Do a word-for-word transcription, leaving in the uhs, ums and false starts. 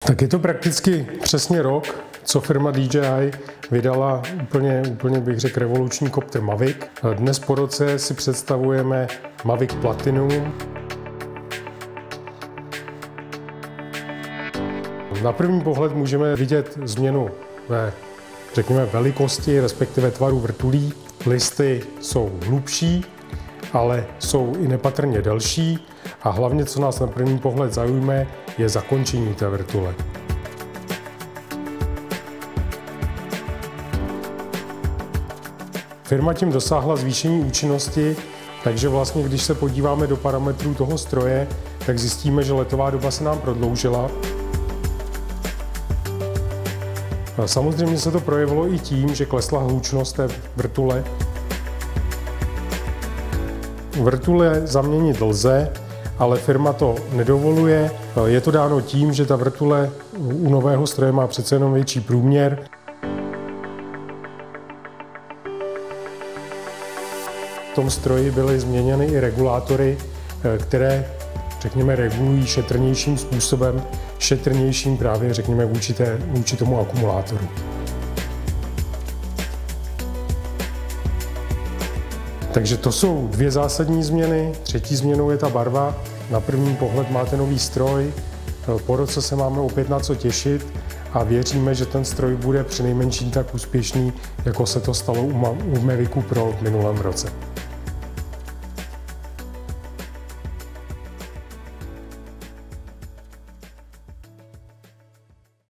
Tak je to prakticky přesně rok, co firma D J I vydala úplně, úplně bych řekl, revoluční kopter Mavic. Dnes po roce si představujeme Mavic Platinum. Na první pohled můžeme vidět změnu ve, řekněme, velikosti, respektive tvaru vrtulí. Listy jsou hlubší, ale jsou i nepatrně delší a hlavně, co nás na první pohled zaujme, je zakončení té vrtule. Firma tím dosáhla zvýšení účinnosti, takže vlastně, když se podíváme do parametrů toho stroje, tak zjistíme, že letová doba se nám prodloužila. Samozřejmě se to projevilo i tím, že klesla hlučnost té vrtule. Vrtule zaměnit lze, ale firma to nedovoluje. Je to dáno tím, že ta vrtule u nového stroje má přece jenom větší průměr. V tom stroji byly změněny i regulátory, které, řekněme, regulují šetrnějším způsobem, šetrnějším právě, řekněme, vůči, té, vůči tomu akumulátoru. Takže to jsou dvě zásadní změny. Třetí změnou je ta barva. Na první pohled máte nový stroj, po roce se máme opět na co těšit a věříme, že ten stroj bude přinejmenším tak úspěšný, jako se to stalo u Mavicu Pro v minulém roce.